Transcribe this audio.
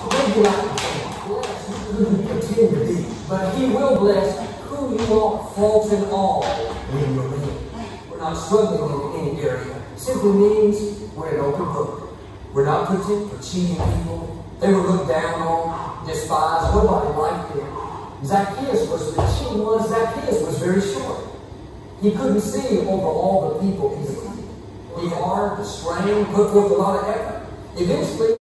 Maybe like bless who you continue to be, but He will bless who you want, fault and all, in your being. We're not struggling in any area. It simply means we're an open book. We're not content for cheating people. They were looked down on, despised. Nobody liked them. Zacchaeus was very short. He couldn't see over all the people easily. He hard, strained, put forth a lot of effort. Eventually,